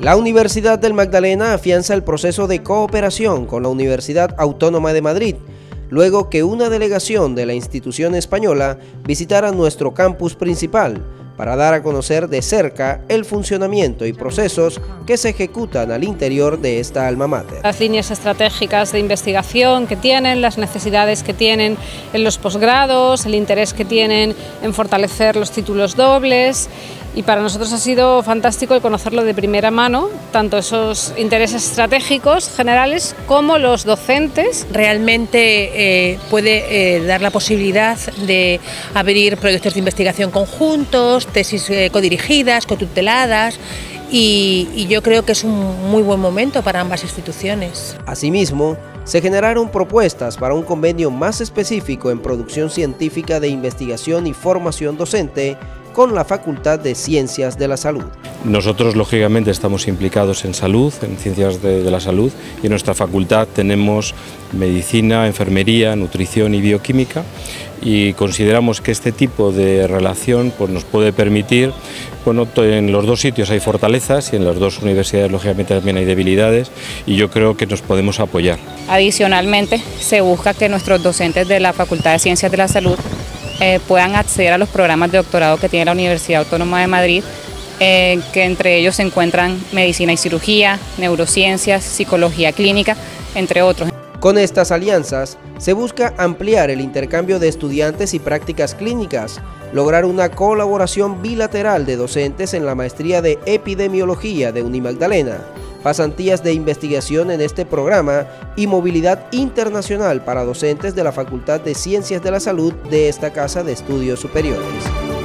La Universidad del Magdalena afianza el proceso de cooperación con la Universidad Autónoma de Madrid, luego que una delegación de la institución española visitara nuestro campus principal para dar a conocer de cerca el funcionamiento y procesos que se ejecutan al interior de esta alma mater. Las líneas estratégicas de investigación que tienen, las necesidades que tienen en los posgrados, el interés que tienen en fortalecer los títulos dobles, y para nosotros ha sido fantástico el conocerlo de primera mano, tanto esos intereses estratégicos generales como los docentes. Realmente puede dar la posibilidad de abrir proyectos de investigación conjuntos, tesis codirigidas, cotuteladas, y yo creo que es un muy buen momento para ambas instituciones. Asimismo, se generaron propuestas para un convenio más específico en producción científica de investigación y formación docente con la Facultad de Ciencias de la Salud. Nosotros, lógicamente, estamos implicados en salud, en ciencias de la salud, y en nuestra facultad tenemos medicina, enfermería, nutrición y bioquímica, y consideramos que este tipo de relación pues, nos puede permitir, bueno, en los dos sitios hay fortalezas y en las dos universidades, lógicamente, también hay debilidades, y yo creo que nos podemos apoyar. Adicionalmente, se busca que nuestros docentes de la Facultad de Ciencias de la Salud puedan acceder a los programas de doctorado que tiene la Universidad Autónoma de Madrid, que entre ellos se encuentran medicina y cirugía, neurociencias, psicología clínica, entre otros. Con estas alianzas se busca ampliar el intercambio de estudiantes y prácticas clínicas, lograr una colaboración bilateral de docentes en la maestría de epidemiología de Unimagdalena, pasantías de investigación en este programa y movilidad internacional para docentes de la Facultad de Ciencias de la Salud de esta Casa de Estudios Superiores.